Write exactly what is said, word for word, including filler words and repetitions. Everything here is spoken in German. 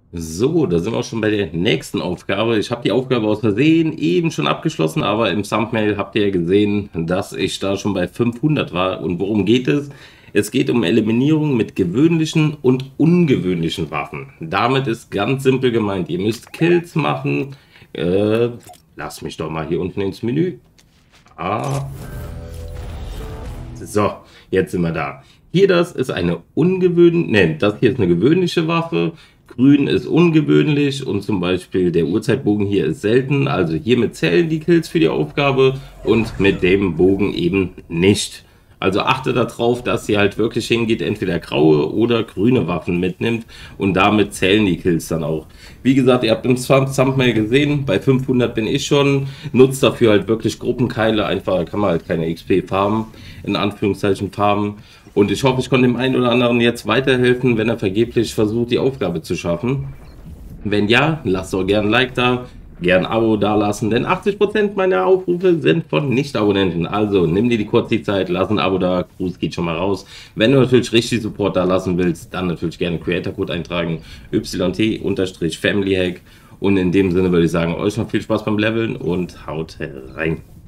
So, da sind wir auch schon bei der nächsten Aufgabe. Ich habe die Aufgabe aus Versehen eben schon abgeschlossen, aber im Thumbnail habt ihr ja gesehen, dass ich da schon bei fünfhundert war. Und worum geht es? Es geht um Eliminierung mit gewöhnlichen und ungewöhnlichen Waffen. Damit ist ganz simpel gemeint, ihr müsst Kills machen. Äh, lass mich doch mal hier unten ins Menü. Ah. So, jetzt sind wir da. Hier, das ist eine ungewöhnliche, ne, das hier ist eine gewöhnliche Waffe. Grün ist ungewöhnlich und zum Beispiel der Uhrzeitbogen hier ist selten. Also hiermit zählen die Kills für die Aufgabe und mit dem Bogen eben nicht. Also achte darauf, dass ihr halt wirklich hingeht, entweder graue oder grüne Waffen mitnimmt und damit zählen die Kills dann auch. Wie gesagt, ihr habt im Thumbnail gesehen, bei fünfhundert bin ich schon, nutzt dafür halt wirklich Gruppenkeile, einfach kann man halt keine X P farmen, in Anführungszeichen farmen. Und ich hoffe, ich konnte dem einen oder anderen jetzt weiterhelfen, wenn er vergeblich versucht, die Aufgabe zu schaffen. Wenn ja, lasst doch gerne ein Like da, gern ein Abo da lassen, denn achtzig Prozent meiner Aufrufe sind von Nicht-Abonnenten. Also nimm dir die kurz die Zeit, lass ein Abo da, Gruß geht schon mal raus. Wenn du natürlich richtig Support da lassen willst, dann natürlich gerne Creator-Code eintragen, Y T-Family Hack. Und in dem Sinne würde ich sagen, euch noch viel Spaß beim Leveln und haut rein.